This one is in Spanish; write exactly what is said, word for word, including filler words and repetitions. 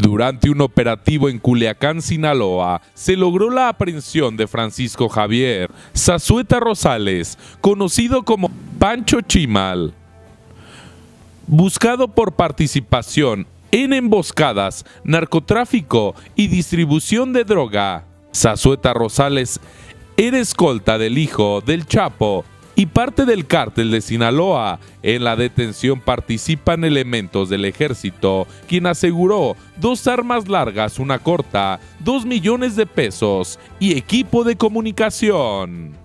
Durante un operativo en Culiacán, Sinaloa, se logró la aprehensión de Francisco Javier Zazueta Rosales, conocido como Pancho Chimal, buscado por participación en emboscadas, narcotráfico y distribución de droga. Zazueta Rosales era escolta del hijo del Chapo y parte del cártel de Sinaloa. En la detención participan elementos del ejército, quien aseguró dos armas largas, una corta, dos millones de pesos y equipo de comunicación.